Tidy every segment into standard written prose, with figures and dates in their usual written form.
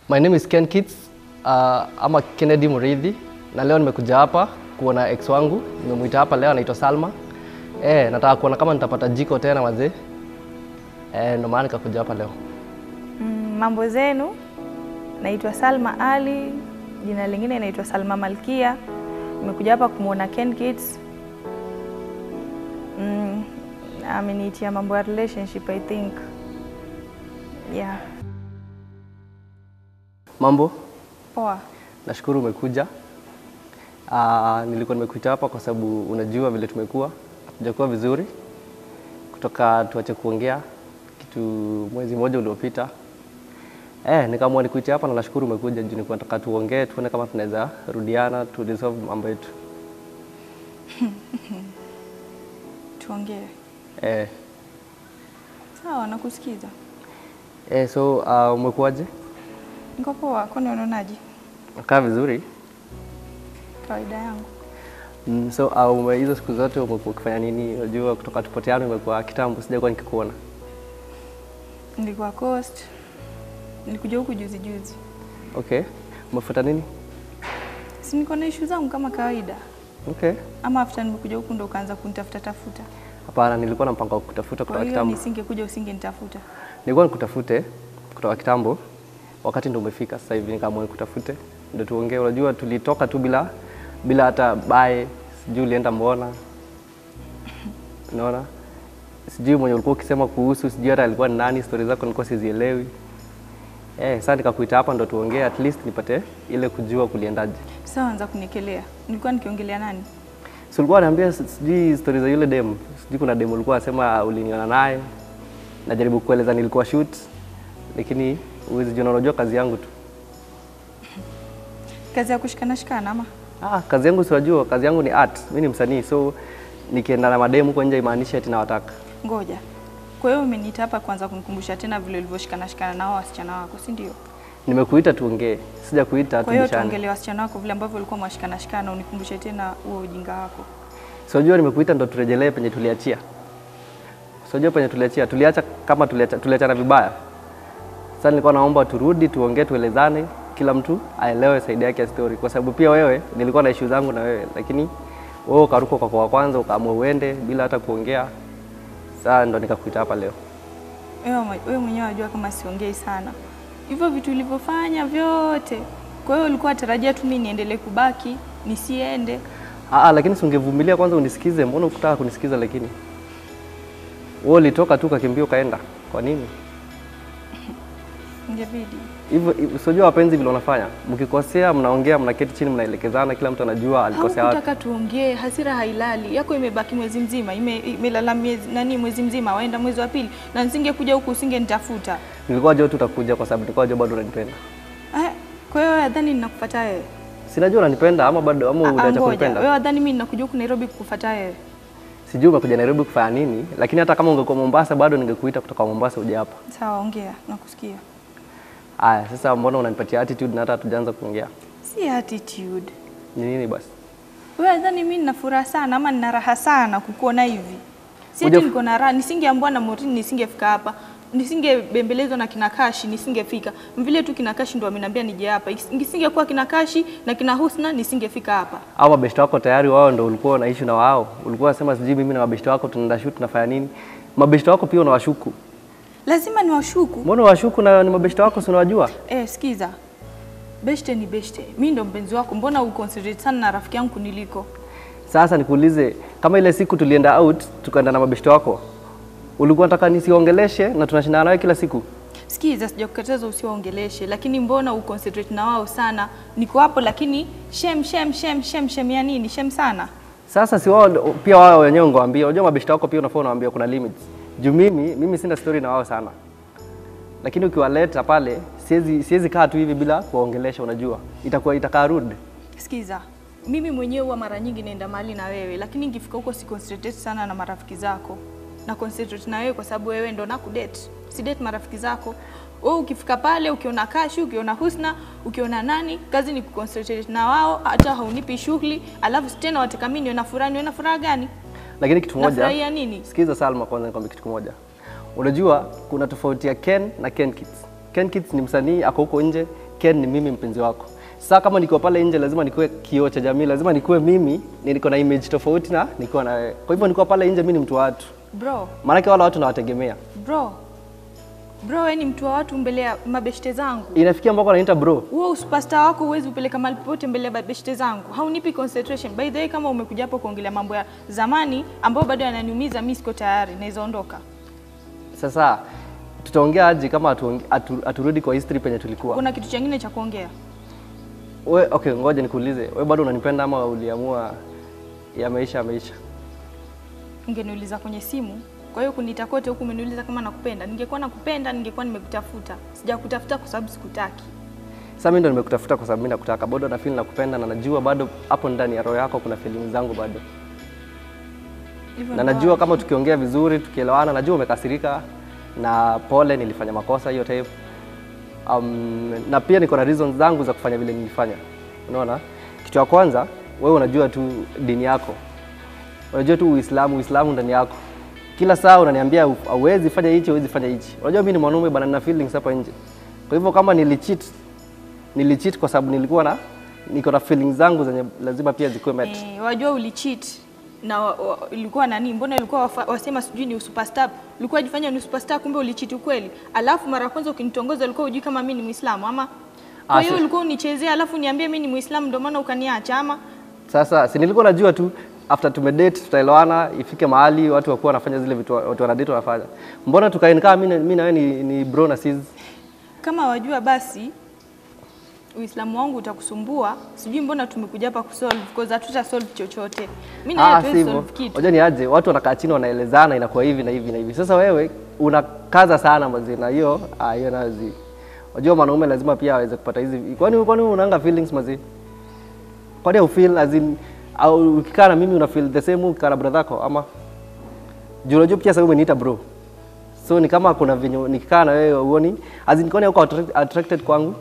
My name is Ken Kids. Ama Kennedy Muridhi. Na leo nimekuja hapa kuona ex wangu. Nimemuita hapa leo, anaitwa Salma. Nataka kuona kama nitapata jiko tena wazee. Ndio maana nikakuja hapa leo. Mambo zenu? Naitwa Salma Ali. Jina lingine naitwa Salma Malkia. Nimekuja hapa kumuona Ken Kids. Ameniitia mambo ya relationship, I think. Yeah. Mambo? Poa. Nashukuru umekuja. Nilikuwa nimekuita hapa kwa sababu unajua vile tumekuwa. Hatujakuwa vizuri. Kutoka tuache kuongea kitu mwezi mmoja uliopita. Nikaamua nikuite hapa na nashukuru umekuja juu nilikuwa nataka tuongee tuone kama tunaweza rudiana tu resolve mambo yetu. Tuongee. Sawa, nakusikiza. So umekuaje? Niko poa, kwani unaonaje? Nakaa vizuri. Kawaida yangu. So hizo siku zote umekuwa ukifanya nini? Unajua kutoka tupoteane umekuwa kitambo sijakuwa nikikuona. Nilikuwa Coast. Nilikuja huku juzi. Okay. Umefuata nini? Si niko na issue zangu kama kawaida. Okay. Ama after nimekuja huku ndo ukaanza kunitafuta. Hapana, nilikuwa na mpango wa kutafuta kutoka kitambo. Kwa hiyo nisingekuja usingenitafuta. Nilikuwa nikutafute kutoka kitambo. Wakati ndo umefika sasa hivi nikaamua nikutafute. Ndio tuongee. Unajua tulitoka tu bila hata bye. Sijui ulienda mbona. Unaona? Sijui mwenye ulikuwa ukisema kuhusu, sijui hata alikuwa ni nani, stories zako nilikuwa sizielewi. Sasa nikakuita hapa ndo tuongee, at least nipate ile kujua kuliendaje. Sawa, anza kunikelea. Nilikuwa nikiongelea nani? So ulikuwa unaniambia sijui stories za yule demo. Sijui kuna demo ulikuwa unasema uliniona naye. Najaribu kueleza nilikuwa shoot, lakini uwezi jua, unajua kazi yangu tu. Kazi ya kushikana ama? Kazi yangu si unajua, kazi yangu ni art. Mimi ni msanii, so nikienda na mademu huko nje imaanisha eti nawataka. Ngoja. Kwa hiyo umeniita hapa kwanza kunikumbusha tena vile ulivyoshikana nao wasichana wako, si ndio? Nimekuita tuongee. Sijakuita tubishane. Kwa hiyo tuongelee wasichana wako vile ambavyo ulikuwa mwashikana unikumbushe tena huo ujinga wako. So unajua nimekuita ndo turejelee penye tuliachia. So unajua penye tuliachia, tuliacha kama tuliachana vibaya. Sasa nilikuwa naomba turudi tuongee, tuelezane, kila mtu aelewe side yake ya story, kwa sababu pia wewe nilikuwa na issue zangu na wewe, lakini wewe ukaruka kwa kwanza ukaamua uende bila hata kuongea. Sasa ndo nikakuita hapa leo. Wewe mwenyewe unajua kama siongei sana. Hivyo vitu ulivyofanya vyote. Kwa hiyo ulikuwa tarajia tu mimi niendelee kubaki, nisiende. Lakini usingevumilia kwanza unisikize. Mbona ukutaka kunisikiza lakini? Wewe ulitoka tu kakimbia ukaenda. Kwa nini? Ingebidi. Hivyo usijua wapenzi vile wanafanya. Mkikosea mnaongea, mnaketi chini mnaelekezana, kila mtu anajua alikosea wapi. Nataka tuongee, hasira hailali. Yako imebaki mwezi mzima, imelala mwezi mzima, waenda mwezi wa pili na nisingekuja huku usingenitafuta. Nilikuwa jua tu utakuja kwa sababu nilikuwa jua bado unanipenda. Kwa hiyo nadhani ninakufuata wewe. Sinajua unanipenda ama bado ama unaacha kunipenda. Wewe nadhani mimi ninakuja huku Nairobi kukufuata wewe. Sijui umekuja Nairobi kufanya nini, lakini hata kama ungekuwa Mombasa bado ningekuita kutoka Mombasa uje hapa. Sawa, ongea, nakusikia. Sasa mbona unanipatia attitude na hata hatujaanza kuongea? Si attitude. Ni nini basi? Wewe nadhani mimi nina furaha sana ama nina raha sana kukuona hivi. Si eti niko na raha, nisingeambiwa na Morini nisingefika hapa. Nisingebembelezwa na kina Kashi nisingefika. Vile tu kina Kashi ndo ameniambia nije hapa. Nisingekuwa kina Kashi na kina Husna nisingefika hapa. Au mabeshte wako tayari wao ndo ulikuwa na issue na wao. Ulikuwa unasema sijui mimi na mabeshte wako tunaenda shoot tunafanya nini? Mabeshte wako pia unawashuku. Lazima niwashuku. Mbona washuku na ni mabeshte wako si unawajua? Sikiza. Beshte ni beshte. Mimi ndo mpenzi wako. Mbona uconsiderate sana na rafiki yangu niliko? Sasa nikuulize, kama ile siku tulienda out tukaenda na mabeshte wako, ulikuwa unataka nisiongeleshe na tunashindana nawe kila siku? Sikiza, sijakukataza usiongeleshe, lakini mbona uconsiderate na wao sana? Niko hapo lakini shem ya nini? Shem sana. Sasa si wao pia wao wenyewe ngoambia. Unajua mabeshte wako pia unafaa unawaambia kuna limits. Juu mimi sina story na wao sana. Lakini ukiwaleta pale siwezi kaa tu hivi bila kuongelesha, unajua. Itakaa rude. Sikiza. Mimi mwenyewe huwa mara nyingi naenda mahali na wewe, lakini nikifika huko si concentrate sana na marafiki zako. Na concentrate na wewe kwa sababu wewe ndo nakudate. Si date marafiki zako. Wewe ukifika pale ukiona Kashi, ukiona Husna, ukiona nani, kazi ni kuconcentrate na wao, hata haunipi shughuli, alafu tena wataka mimi niwe na furaha gani? Lakini kitu moja. Nafurahia nini? Sikiza Salma, kwanza nikwambie kitu kimoja. Unajua kuna tofauti ya Ken na Ken Kids. Ken Kids ni msanii ako huko nje, Ken ni mimi mpenzi wako. Sasa kama niko pale nje lazima nikuwe kioo cha jamii, lazima nikuwe mimi, niko na image tofauti na niko na wewe. Kwa hivyo niko pale nje mimi ni mtu wa watu. Bro. Maana wale watu nawategemea. Bro, wewe ni mtu wa watu mbele ya mabeshte zangu. Inafikia mpaka ananiita bro. Wewe superstar wako huwezi upeleka mahali popote mbele ya mabeshte zangu. Haunipi concentration. By the way, kama umekuja hapo kuongelea mambo ya zamani ambayo bado yananiumiza, mimi siko tayari, naweza ondoka. Sasa tutaongea aje kama aturudi kwa history penye tulikuwa? Kuna kitu kingine cha kuongea? Okay, ngoja nikuulize. Wewe bado unanipenda ama uliamua ya maisha? Ungeniuliza kwenye simu. Kwa hiyo kuniita kote huku umeniuliza kama nakupenda. Ningekuwa nakupenda, ningekuwa nimekutafuta. Sijakutafuta kwa sababu sikutaki. Sasa mimi ndo nimekutafuta kwa sababu mimi nakutaka. Bado na feel nakupenda na najua bado hapo ndani ya roho yako kuna feelings zangu bado. Na najua kama tukiongea vizuri, tukielewana, najua umekasirika na pole, nilifanya makosa hiyo time. Na pia niko na reasons zangu za kufanya vile nilifanya. Unaona? Kitu ya kwanza, wewe unajua tu dini yako. Unajua tu Uislamu ndani yako. Kila saa unaniambia hauwezi fanya hichi, huwezi fanya hichi. Unajua mimi ni mwanaume bana, nina feelings hapa nje. Kwa hivyo kama nilicheat kwa sababu niko na feelings zangu zenye lazima pia zikuwe met. Wajua ulicheat na ilikuwa nani? Mbona ilikuwa wasema sijui ni superstar? Ulikuwa jifanya ni superstar, kumbe ulicheat ukweli. Alafu mara kwanza ukinitongoza ulikuwa hujui kama mimi ni Muislamu ama? Kwa hiyo ulikuwa unichezea alafu niambie mimi ni Muislamu ndio maana ukaniacha ama? Sasa si nilikuwa najua tu after tumedate tutaelewana, ifike mahali watu wakuwa wanafanya zile vitu watu wanadate wanafanya. Mbona tukae kama mimi na wewe ni bro na sis? Kama wajua basi Uislamu wangu utakusumbua, sijui mbona tumekuja hapa kusolve because hatuta solve chochote. Mimi na wewe solve kitu. Unajua ni aje watu wanakaa chini wanaelezana inakuwa hivi na hivi na hivi. Sasa wewe unakaza sana mazina hiyo nazi. Unajua mwanaume lazima pia aweze kupata hizi. Kwani unaanga feelings mazi? Kwani you feel as in au ukikaa na mimi una feel the same ukikaa na brother yako ama? Juu unajua pia sasa umeniita bro. So ni kama kuna vinyo nikikaa na wewe uone as in kwani uko attracted kwangu?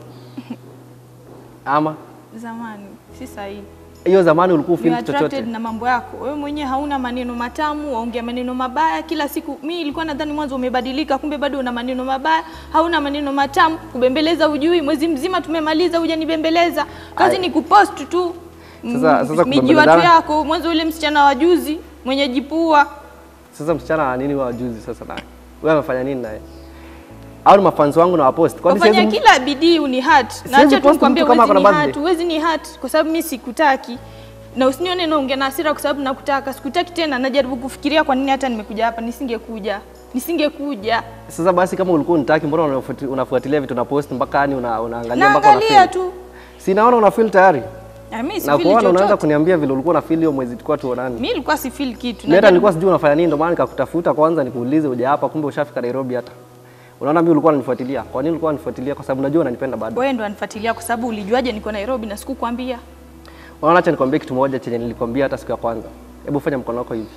Ama zamani si sahihi. Hiyo zamani ulikuwa feel chochote. Attracted na mambo yako. Wewe mwenyewe hauna maneno matamu, waongea maneno mabaya kila siku. Mimi nilikuwa nadhani mwanzo umebadilika, kumbe bado una maneno mabaya, hauna maneno matamu, kubembeleza ujui, mwezi mzima tumemaliza hujanibembeleza. Kazi ni kupost tu. Sasa miji watu yako, mwanzo ule msichana wa juzi mwenye jipua. Sasa msichana wa nini wa juzi sasa naye? Wewe unafanya nini naye? Au mafans wangu na wapost. Kwani fanya kila bidii uni hurt. Na acha tukwambie huwezi ni hurt kwa sababu mimi sikutaki. Na usinione naongea na hasira kwa sababu nakutaka. Sikutaki tena, najaribu kufikiria kwa nini hata nimekuja hapa, nisingekuja. Sasa basi kama ulikuwa unataka, mbona unafuatilia vitu na post mpaka yani unaangalia mpaka unaangalia tu. Si naona una feel tayari. Mimi si feel chochote. Na unaanza kuniambia vile ulikuwa na feel hiyo mwezi tulikuwa tuonane. Mimi nilikuwa si feel kitu. Mimi nilikuwa sijui unafanya nini, ndio maana nikakutafuta kwanza nikuulize uje hapa, kumbe ushafika Nairobi hata. Unaona mimi ulikuwa unanifuatilia. Kwa nini ulikuwa unanifuatilia? Kwa sababu najua unanipenda bado. Wewe ndo unanifuatilia kwa sababu ulijuaje niko Nairobi na sikukwambia? Unaona, acha nikwambie kitu moja chenye nilikwambia hata siku ya kwanza. Hebu fanya mkono wako hivi.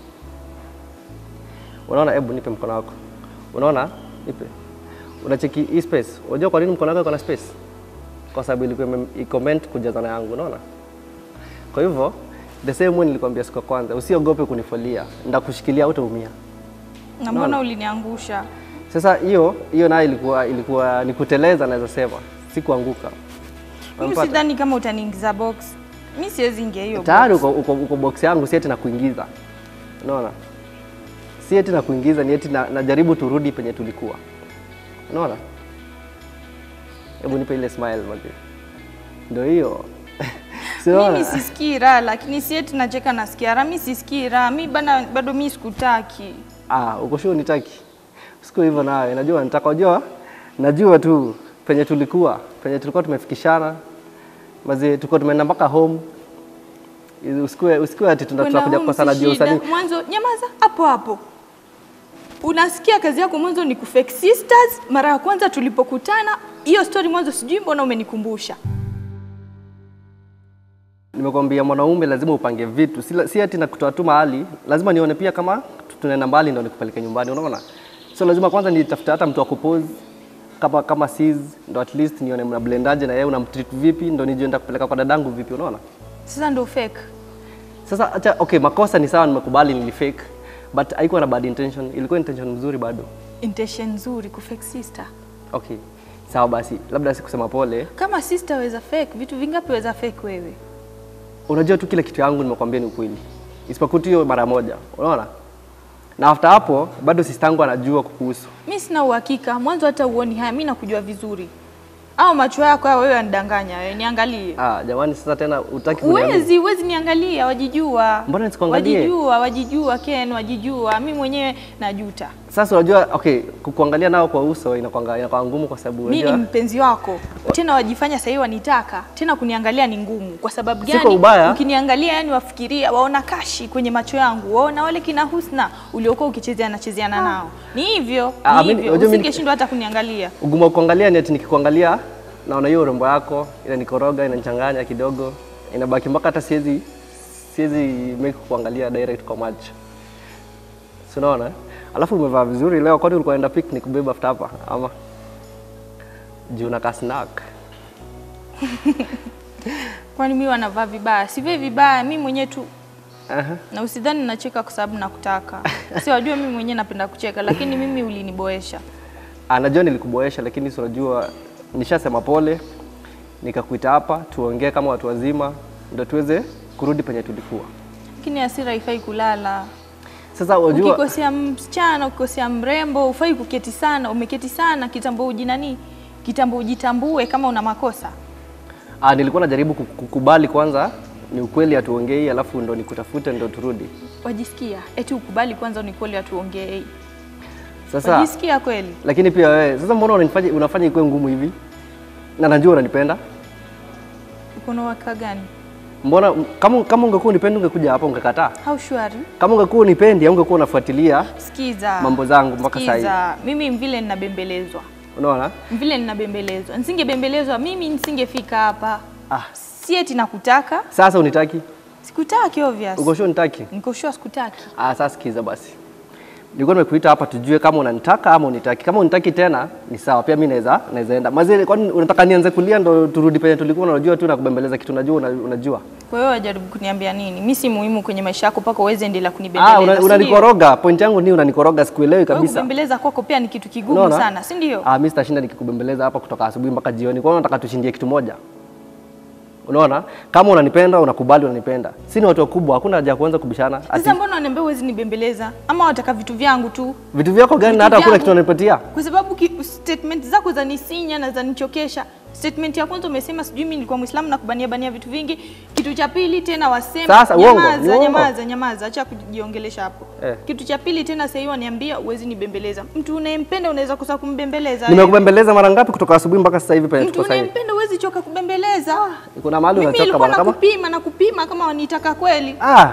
Unaona, hebu nipe mkono wako. Unaona? Nipe. Unacheki hii space. Unajua kwa nini mkono wako uko na space? Kwa sababu ilikuwa i-comment kujazana yangu, unaona? Kwa hivyo, the same way nilikwambia siku ya kwanza, usiogope kunifolia. Ndakushikilia utaumia. Na mbona uliniangusha? Sasa hiyo nayo ilikuwa nikuteleza, naweza sema, si kuanguka. Mimi sidhani kama utaniingiza box. Mimi siwezi ingia hiyo box. Tayari uko box yangu, si eti na kuingiza. Unaona? Si eti na kuingiza, ni eti najaribu turudi penye tulikuwa. Unaona? Hebu nipe ile smile mwanzo. Ndio hiyo. Mimi sisikii raha, lakini si eti nacheka nasikia raha. Mimi sisikii raha. Mimi bado mimi sikutaki. Uko sure unitaki? Siku hivyo nawe, najua nitakojua. Najua tu penye tulikuwa tumefikishana. Mazi tulikuwa tumeenda mpaka home. Usikue ati tunakuja kukosana juu usanii. Mwanzo nyamaza hapo. Unasikia kazi yako mwanzo ni kufake sisters. Mara ya kwanza tulipokutana, hiyo story mwanzo sijui mbona umenikumbusha. Nimekwambia mwanaume lazima upange vitu. Si ati nakutoa tu mahali, lazima nione pia kama tunaenda mbali ndio nikupeleke nyumbani, unaona? So lazima kwanza nitafute hata mtu wa kupose kama sis, ndio at least nione mna blendaje na yeye unamtreat vipi, ndio nije nenda kupeleka kwa dadangu vipi, unaona? Sasa ndio fake. Sasa acha, okay, makosa ni sawa, nimekubali nilifake, but haikuwa na bad intention, ilikuwa intention nzuri bado. Intention nzuri ku fake sister. Okay. Sawa basi, labda sikusema pole. Kama sister weza fake, vitu vingapi weza fake wewe? Unajua tu kila kitu yangu nimekwambia ni ukweli. Isipokuwa hiyo mara moja. Unaona? Na after hapo bado sister yangu anajua kukuhusu. Mimi sina uhakika, mwanzo hata uoni haya, mimi nakujua vizuri. Au macho yako wewe yanidanganya, wewe niangalie. Jamani sasa tena utaki kuniambia. Uwezi niangalia, wajijua. Mbona nisikuangalie? Wajijua Ken, wajijua. Mimi mwenyewe najuta. Sasa unajua okay, kukuangalia nao kwa uso inakuwa ngumu kwa sababu unajua mimi ni mpenzi wako. Tena wajifanya sasa hivi wanitaka. Tena kuniangalia ni ngumu. Kwa sababu gani? Ukiniangalia yani wafikiria, waona kashi kwenye macho yangu. Waona wale kina Husna uliokuwa ukichezeana nao. Ni hivyo, ni hivyo. Usingeshindwa hata kuniangalia. Ugumu wa kuangalia ni ati nikikuangalia naona hiyo urembo yako inanikoroga, inanichanganya kidogo. Inabaki mpaka hata siwezi make kuangalia direct kwa macho. Unaona? Alafu umevaa vizuri leo, kwani ulikuwa unaenda picnic kubeba after hapa ama? Juna ka snack. Kwani mimi wanavaa vibaya? Sivai vibaya, mimi mwenyewe tu. Na usidhani nacheka kwa sababu nakutaka. Si wajua mimi mwenyewe napenda kucheka, lakini mimi uliniboesha. Najua nilikuboesha, lakini si unajua nishasema pole. Nikakuita hapa tuongee kama watu wazima ndio tuweze kurudi penye tulikuwa. Lakini hasira haifai kulala. Sasa unajua ukikosea msichana, ukikosea mrembo, ufai kuketi sana, umeketi sana kitambo ujinani? Kitambo ujitambue kama una makosa. Nilikuwa najaribu kukubali kwanza ni ukweli atuongei, alafu ndo nikutafute ndo turudi. Wajisikia? Eti ukubali kwanza ni kweli atuongei. Sasa wajisikia kweli? Lakini pia wewe, sasa mbona unafanya ikuwe ngumu hivi? Na najua unanipenda. Uko na waka gani? Mbona kama ungekuwa unipenda ungekuja hapa ungekataa? How sure? Kama ungekuwa unipendi ungekuwa unafuatilia mambo zangu mpaka sasa hivi. Mimi vile ninabembelezwa. Unaona? Vile ninabembelezwa. Nisingebembelezwa mimi nisingefika hapa. Si eti nakutaka. Sasa unitaki? Sikutaki obvious. Uko sure nitaki? Niko sure sikutaki. Sasa sikiza basi. Nilikuwa nimekuita hapa tujue kama unanitaka ama unitaki. Kama unitaki tena ni sawa, pia mimi naweza enda. Mazee kwani unataka nianze kulia ndo turudi penye tulikuwa, unajua tu na kubembeleza kitu unajua. Kwa hiyo wajaribu kuniambia nini? Mimi si muhimu kwenye maisha yako paka uweze endelea kunibembeleza. Unanikoroga. Point yangu ni unanikoroga, sikuelewi kabisa. Kubembeleza kwako pia ni kitu kigumu sana, si ndio? Mimi sitashinda nikikubembeleza hapa kutoka asubuhi mpaka jioni. Kwa hiyo nataka tushindie kitu moja. Unaona? Kama unanipenda, unakubali unanipenda. Si ni watu wakubwa, hakuna haja ya kuanza kubishana. Sasa mbona unaniambia uwezi nibembeleza? Ama unataka vitu vyangu tu? Vitu vyako gani na hata hakuna kitu unanipatia? Kwa sababu statement zako za nisinya na za nichokesha. Statement ya kwanza umesema sijui mimi nilikuwa Muislamu na kubania vitu vingi. Kitu cha pili tena wasema sasa, nyamaza, acha kujiongelesha hapo. Kitu cha pili tena sasa hiyo waniambia uwezi nibembeleza. Mtu unayempenda unaweza kosa kumbembeleza. Nimekubembeleza mara ngapi kutoka asubuhi mpaka sasa hivi penye tuko sasa hivi? Mtu unayempenda uwezi choka kubembeleza. Kuna mahali unachoka bwana kama nakupima kama wanitaka kweli.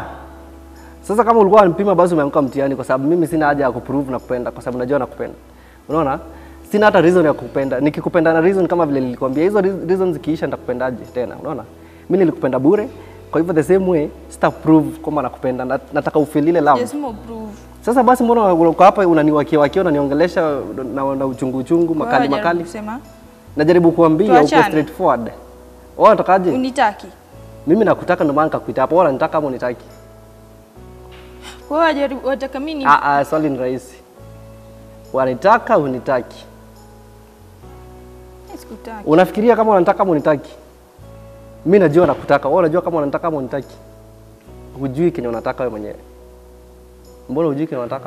Sasa kama ulikuwa unanipima basi umeamka mtihani, kwa sababu mimi sina haja ya kuprove na kupenda kwa sababu najua nakupenda. Unaona? Sina hata reason ya kukupenda. Nikikupenda na reason kama vile nilikwambia, hizo reasons zikiisha nitakupendaje tena? Unaona? Mimi nilikupenda bure. Kwa hivyo the same way sita prove kwamba nakupenda. Nataka ufeel ile love. Yes, more prove. Sasa basi mbona uko hapa unaniwakia unaniongelesha na uchungu makali? Najaribu kuambia uko straightforward. Wewe unatakaje? Unitaki. Mimi nakutaka ndio maana nikakuita hapa. Wewe unanitaka ama unitaki? Wewe unataka mimi? Swali ni rahisi. Wanitaka unitaki? Sikutaki. Unafikiria kama unanitaka ama unitaki? Mimi najua nakutaka. Wewe unajua kama unanitaka ama unitaki? Hujui kenye unataka wewe mwenyewe. Mbona hujui kenye unataka?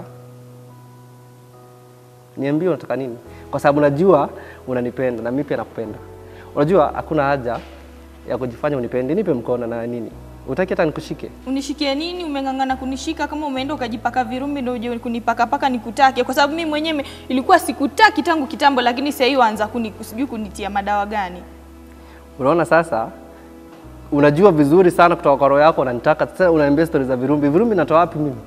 Niambie unataka nini? Kwa sababu najua unanipenda na mimi pia nakupenda. Unajua hakuna haja ya kujifanya unipende. Nipe mkono na nini? Utaki hata nikushike? Unishikie nini? Umengangana kunishika kama umeenda ukajipaka virumbi ndio uje kunipaka nikutake. Kwa sababu mimi mwenyewe ilikuwa sikutaki tangu kitambo, lakini sasa hiyo anza sijui kunitia madawa gani. Unaona sasa? Unajua vizuri sana kutoka kwa roho yako unanitaka. Sasa unaniambia stories za virumbi. Virumbi natoa wapi mimi?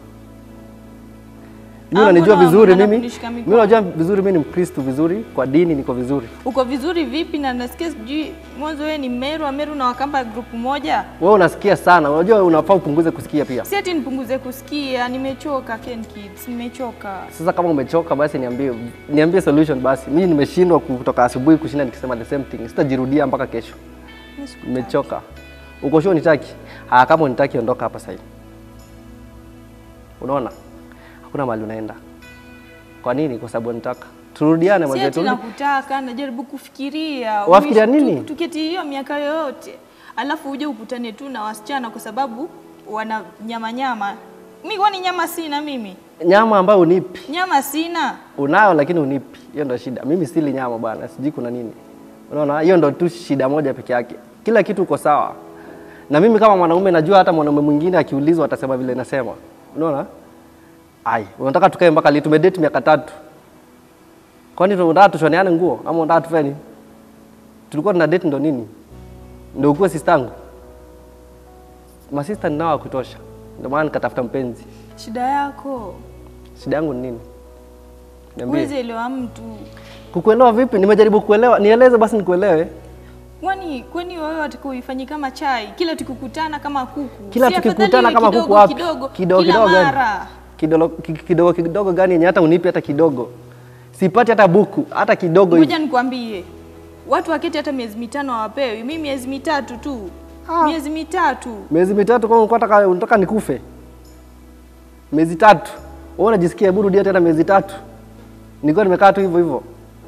Mimi unanijua vizuri mimi. Mimi unajua vizuri mimi ni Mkristo vizuri, kwa dini niko vizuri. Uko vizuri vipi? Na nasikia sijui mwanzo wewe ni Meru na Wakamba group moja. Wewe unasikia sana. Unajua unafaa upunguze kusikia pia. Si ati nipunguze kusikia, nimechoka Ken Kids, nimechoka. Sasa kama umechoka basi niambie solution basi. Mimi nimeshindwa kutoka asubuhi kushinda nikisema the same thing. Sitajirudia mpaka kesho. Nimechoka. Uko sure unitaki? Kama unitaki ondoka hapa sasa hivi. Unaona? Hakuna mahali unaenda. Kwa nini? Kwa sababu nataka Turudiane Si mazee, ati turudi. nakutaka, najaribu kufikiria. Wafikiria nini? Tuketi hiyo miaka yote. Alafu uje ukutane tu na wasichana kwa sababu wana nyama. Mimi kwani nyama sina mimi? Nyama ambayo unipi. Nyama sina. Unayo lakini unipi. Hiyo ndio shida. Mimi sili nyama bwana, sijui kuna nini. Unaona? Hiyo ndio tu shida moja peke yake. Kila kitu uko sawa. Na mimi kama mwanaume najua hata mwanaume mwingine akiulizwa atasema vile nasema. Unaona? Ai, unataka tukae mpaka lini? Tumedate miaka 3. Kwani tunataka tushoneane nguo ama unataka tufanye nini? Tulikuwa tuna date ndo nini? Ndio ukuwe sister yangu. Masista ninao kutosha. Ndio maana nikatafuta mpenzi. Shida yako. Shida yangu ni nini? Niambie. Uweze elewa mtu. Kukuelewa vipi? Nimejaribu kuelewa. Nieleze basi nikuelewe. Kwani wewe watakuifanyia kama chai? Kila tukikutana kama kuku. Kila tukikutana kama kuku wapi? Kidogo gani? Kidogo gani yenye hata unipi hata kidogo. Sipati hata buku, hata kidogo hivi. Ngoja nikwambie. Watu waketi hata miezi 5 hawapewi. Mimi miezi 3 tu. Miezi 3. Miezi 3 kwa unataka nikufe. Miezi 3. Wewe unajisikia buru dia tena miezi 3. Nilikuwa nimekaa tu hivyo hivyo.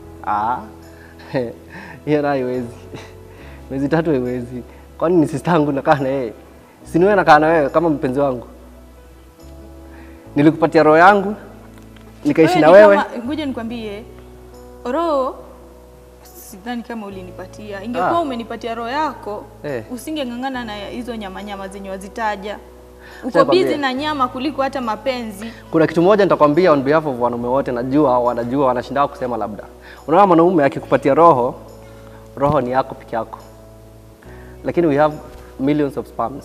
Hiyo haiwezi. Miezi 3 haiwezi. Kwani ni sister yangu nakaa na yeye? Si ni wewe nakaa na wewe kama mpenzi wangu. Nilikupatia roho yangu. Nikaishi na wewe. Ngoja nikwambie. Roho sidhani kama ulinipatia. Ingekuwa umenipatia roho yako, usingengangana na hizo nyama zenye wazitaja. Uko busy na nyama kuliko hata mapenzi. Kuna kitu moja nitakwambia on behalf of wanaume wote, najua wanashinda kusema labda. Unaona mwanaume akikupatia roho ni yako peke yako. Lakini we have millions of sperms.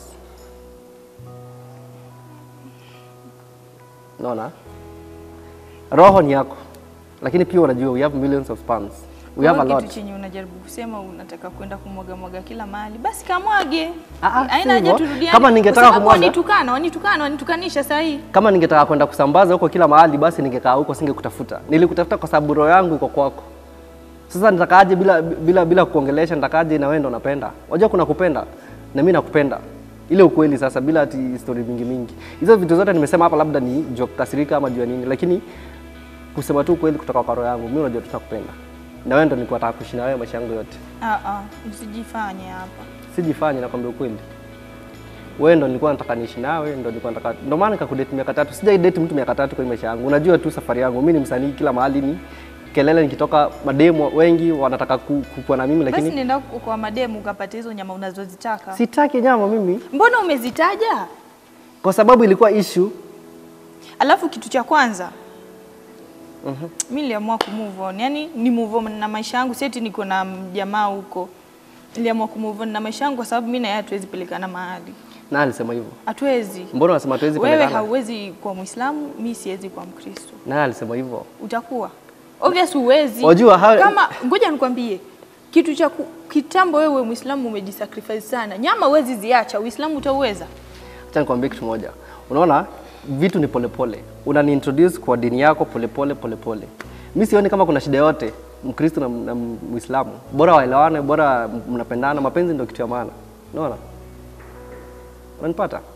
Unaona? Roho ni yako. Lakini pia unajua we have millions of sperms. We have a lot. Kitu chenye unajaribu kusema unataka kwenda kumwaga kila mahali. Basi kamwage. Haina haja turudiane. Kama ningetaka kumwaga, wanitukanisha sahi. Kama ningetaka kwenda kusambaza huko kila mahali basi ningekaa huko singekutafuta. Nilikutafuta kwa sababu roho yangu iko kwako. Sasa nitakaaje bila kuongelesha, nitakaaje na wewe ndo unapenda. Unajua kuna kupenda na mimi nakupenda. Ile ukweli sasa bila ati story mingi. Hizo vitu zote nimesema hapa labda ni joke kasirika ama jua nini, lakini kusema tu ukweli kutoka kwa roho yangu, mimi unajua tutakupenda. Na wewe ndo nilikuwa nataka kuishi na wewe maisha yangu yote. Usijifanye hapa. Sijifanye, nakwambia ukweli. Wewe ndo nilikuwa nataka niishi nawe, ndo maana nikakudate miaka 3. Sijai date mtu miaka 3 kwa maisha yangu. Unajua tu safari yangu. Mimi ni msanii kila mahali ni kelele nikitoka, mademo wengi wanataka kuwa na mimi lakini basi nenda kwa mademo ukapata hizo nyama unazozitaka. Sitaki nyama mimi. Mbona umezitaja? Kwa sababu ilikuwa issue. Alafu kitu cha kwanza mimi niliamua kumove on. Yaani ni move on na maisha yangu, seti niko na jamaa huko. Niliamua kumove on na maisha yangu kwa sababu mimi na yeye hatuwezi pelekana mahali. Na alisema hivyo. Hatuwezi. Mbona unasema hatuwezi pelekana? Wewe hauwezi kwa Muislamu, mimi siwezi kwa Mkristo. Na alisema hivyo. Utakuwa. Obviously huwezi. Kama ngoja nikwambie. Kitu cha kitambo wewe Muislamu umejisacrifice sana. Nyama huwezi ziacha, Uislamu utauweza. Acha nikwambie kitu moja. Unaona vitu ni polepole. Unani introduce kwa dini yako polepole. Mimi sioni kama kuna shida yote Mkristo na Muislamu. Bora waelewane, bora mnapendana, mapenzi ndio kitu ya maana. Unaona? Unanipata?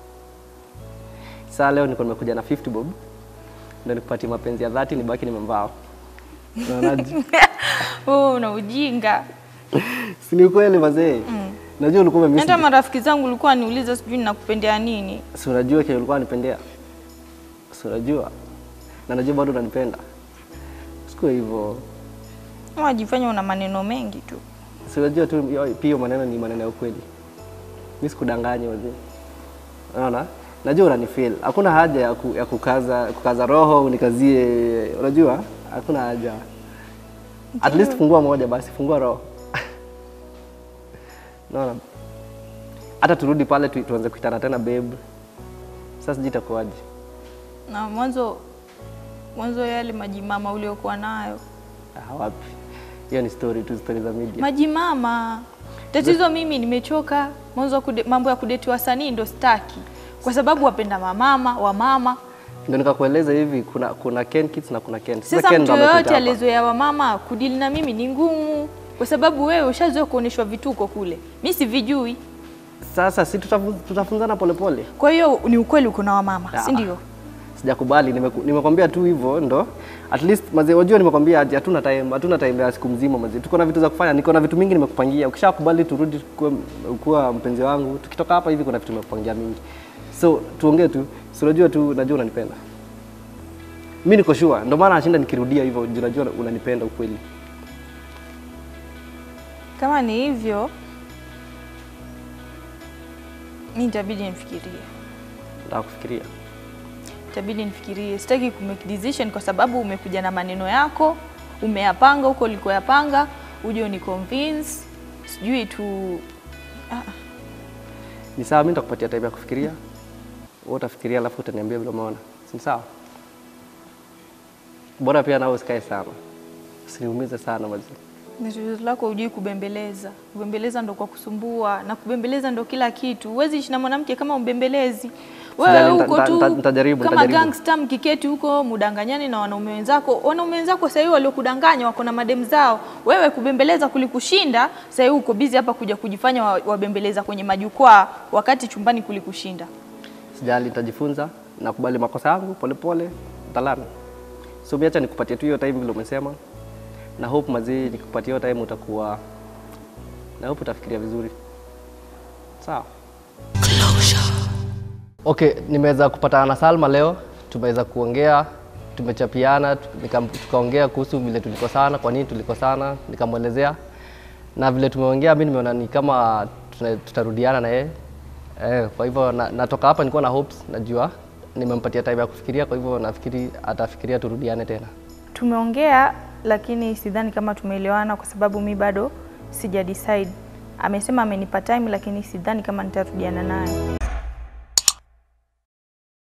Sasa leo niko nimekuja na 50 bob. Ndio nikupatie mapenzi ya dhati nibaki nimemvaa. Unaonaje? Una ujinga. Si ni kweli mazee. Najua ulikuwa umemiss. Hata marafiki zangu ulikuwa niuliza sijui ninakupendea nini. Si unajua kile ulikuwa unanipendea. Si unajua. Na najua bado unanipenda. Siko hivyo. Unajifanya una maneno mengi tu. Si unajua tu pia maneno ni maneno ya ukweli. Mimi sikudanganya wazee. Unaona? Najua unanifeel. Hakuna haja ya kukaza roho unikazie. Unajua? Hakuna haja. At least fungua moja basi, fungua roho. Unaona? Hata turudi pale tuanze kuitana tena babe. Sasa sijui itakuwaje. Na mwanzo yale majimama uliokuwa nayo. Wapi? Hiyo ni story za media. Majimama. Tatizo mimi nimechoka. Mwanzo mambo ya kudeti wasanii ndo staki. Kwa sababu wapenda wamama. Ndio nikakueleza hivi kuna Ken Kids na kuna Ken. Sasa Ken ndo yote alizoea wamama kudili na mimi ni ngumu. Kwa sababu wewe ushazoea kuoneshwa vituko kule. Mimi sivijui. Sasa si tutafunzana polepole. Kwa hiyo ni ukweli uko na wamama, si ndio? Sijakubali, nimekwambia tu hivyo ndo At least mazee, wajua nimekwambia aje, hatuna time ya siku mzima mazee. Tuko na vitu za kufanya, niko na vitu mingi nimekupangia. Ukishakubali turudi kuwa mpenzi wangu, tukitoka hapa hivi kuna vitu nimekupangia mingi. So tuongee tu. So unajua tu, najua unanipenda. Mimi niko sure, ndio maana nashinda nikirudia hivyo, unajua unanipenda ukweli. Kama ni hivyo, nitabidi nifikirie. Nataka kufikiria. Itabidi nifikirie. Sitaki ku make decision kwa sababu umekuja na maneno yako, umeyapanga huko ulikoyapanga, uje uni convince, sijui tu Ni sawa, mimi nitakupatia time ya kufikiria. Wewe utafikiria alafu utaniambia vile umeona. Si sawa? Bora pia nao usikae sana. Usiniumize sana mazi. Tatizo lako hujui kubembeleza. Kubembeleza ndo kwa kusumbua na kubembeleza ndo kila kitu. Huwezi ishi na mwanamke kama umbembelezi. Wewe uko tu kama gangster mkiketi huko mudanganyani na wanaume wenzako. Wanaume wenzako sasa hivi waliokudanganya wako na madem zao. Wewe kubembeleza kulikushinda, sasa hivi uko busy hapa kuja kujifanya wabembeleza kwenye majukwaa wakati chumbani kulikushinda. Sijali, nitajifunza na kubali makosa yangu polepole, nitalana. So miacha nikupatie tu hiyo time vile umesema. Na hope mazee nikupatie hiyo time utakuwa, na hope utafikiria vizuri. Sawa? Okay, nimeweza kupatana na Salma leo, tumeweza kuongea, tumechapiana, tukaongea kuhusu vile tulikosana, kwa nini tulikosana, nikamwelezea. Na vile tumeongea mimi nimeona ni kama tutarudiana na yeye. Kwa hivyo natoka hapa nilikuwa na hopes, najua nimempatia time ya kufikiria, kwa hivyo nafikiri atafikiria turudiane tena. Tumeongea lakini sidhani kama tumeelewana kwa sababu mimi bado sija decide. Amesema amenipa time lakini sidhani kama nitarudiana naye.